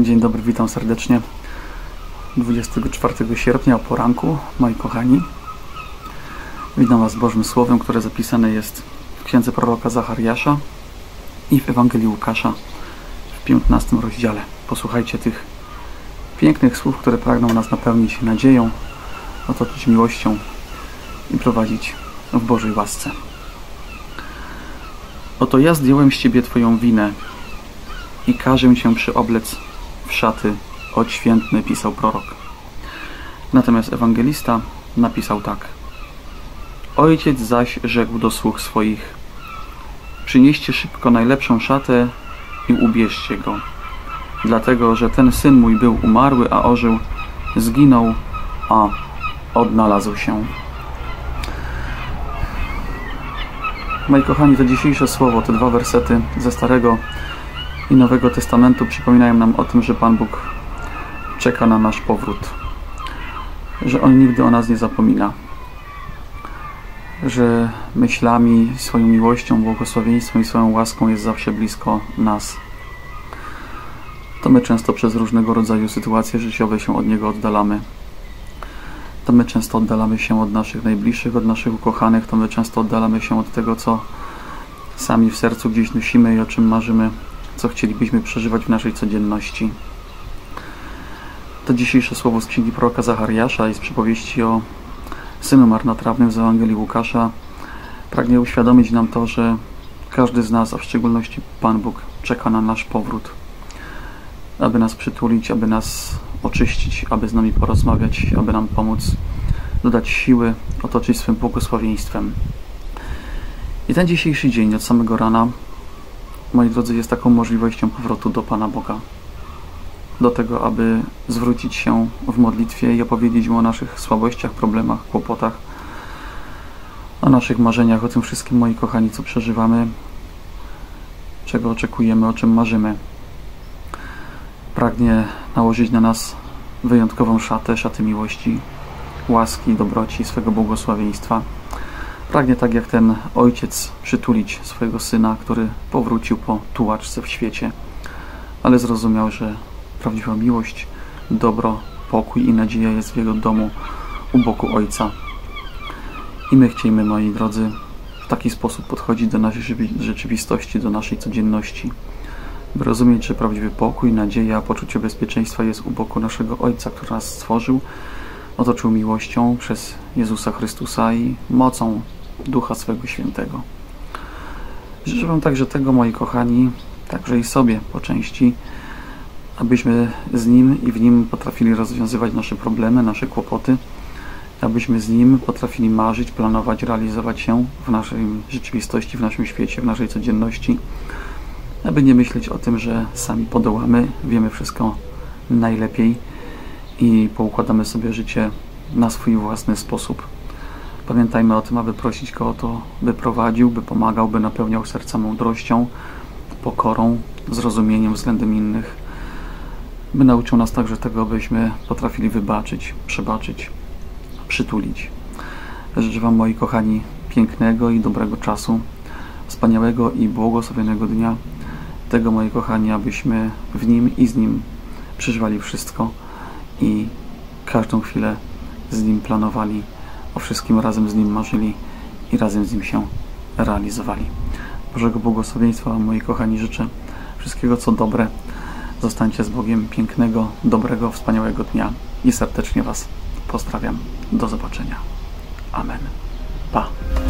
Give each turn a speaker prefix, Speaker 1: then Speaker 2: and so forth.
Speaker 1: Dzień dobry, witam serdecznie 24 sierpnia o poranku, moi kochani. Witam Was Bożym Słowem, które zapisane jest w księdze proroka Zachariasza i w Ewangelii Łukasza w 15 rozdziale. Posłuchajcie tych pięknych słów, które pragną nas napełnić nadzieją, otoczyć miłością i prowadzić w Bożej łasce. Oto ja zdjąłem z Ciebie Twoją winę i każę Cię przyoblec w szaty odświętne, pisał prorok. Natomiast ewangelista napisał tak: Ojciec zaś rzekł do sług swoich: przynieście szybko najlepszą szatę i ubierzcie go, dlatego że ten syn mój był umarły, a ożył, zginął, a odnalazł się. Moi kochani, to dzisiejsze słowo, te dwa wersety ze Starego i Nowego Testamentu przypominają nam o tym, że Pan Bóg czeka na nasz powrót, że On nigdy o nas nie zapomina, że myślami, swoją miłością, błogosławieństwem i swoją łaską jest zawsze blisko nas. To my często przez różnego rodzaju sytuacje życiowe się od Niego oddalamy. To my często oddalamy się od naszych najbliższych, od naszych ukochanych. To my często oddalamy się od tego, co sami w sercu gdzieś nosimy i o czym marzymy, co chcielibyśmy przeżywać w naszej codzienności. To dzisiejsze słowo z księgi proroka Zachariasza i z przypowieści o synu marnotrawnym z Ewangelii Łukasza pragnie uświadomić nam to, że każdy z nas, a w szczególności Pan Bóg, czeka na nasz powrót, aby nas przytulić, aby nas oczyścić, aby z nami porozmawiać, aby nam pomóc, dodać siły, otoczyć swym błogosławieństwem. I ten dzisiejszy dzień od samego rana, moi drodzy, jest taką możliwością powrotu do Pana Boga. Do tego, aby zwrócić się w modlitwie i opowiedzieć Mu o naszych słabościach, problemach, kłopotach, o naszych marzeniach, o tym wszystkim, moi kochani, co przeżywamy, czego oczekujemy, o czym marzymy. Pragnie nałożyć na nas wyjątkową szatę miłości, łaski, dobroci, swego błogosławieństwa. Pragnie, tak jak ten ojciec, przytulić swojego syna, który powrócił po tułaczce w świecie, ale zrozumiał, że prawdziwa miłość, dobro, pokój i nadzieja jest w jego domu u boku Ojca. I my chcielibyśmy, moi drodzy, w taki sposób podchodzić do naszej rzeczywistości, do naszej codzienności, by rozumieć, że prawdziwy pokój, nadzieja, poczucie bezpieczeństwa jest u boku naszego Ojca, który nas stworzył, otoczył miłością przez Jezusa Chrystusa i mocą Ducha swego Świętego. Życzę Wam także tego, moi kochani, także i sobie po części, abyśmy z Nim i w Nim potrafili rozwiązywać nasze problemy, nasze kłopoty, abyśmy z Nim potrafili marzyć, planować, realizować się w naszej rzeczywistości, w naszym świecie, w naszej codzienności, aby nie myśleć o tym, że sami podołamy, wiemy wszystko najlepiej i poukładamy sobie życie na swój własny sposób. Pamiętajmy o tym, aby prosić Go o to, by prowadził, by pomagał, by napełniał serca mądrością, pokorą, zrozumieniem względem innych, by nauczył nas także tego, byśmy potrafili wybaczyć, przebaczyć, przytulić. Życzę Wam, moi kochani, pięknego i dobrego czasu, wspaniałego i błogosławionego dnia. Tego, moi kochani, abyśmy w Nim i z Nim przeżywali wszystko i każdą chwilę z Nim planowali, o wszystkim razem z Nim marzyli i razem z Nim się realizowali. Bożego błogosławieństwa Wam, moi kochani, życzę. Wszystkiego, co dobre. Zostańcie z Bogiem. Pięknego, dobrego, wspaniałego dnia i serdecznie Was pozdrawiam. Do zobaczenia. Amen. Pa.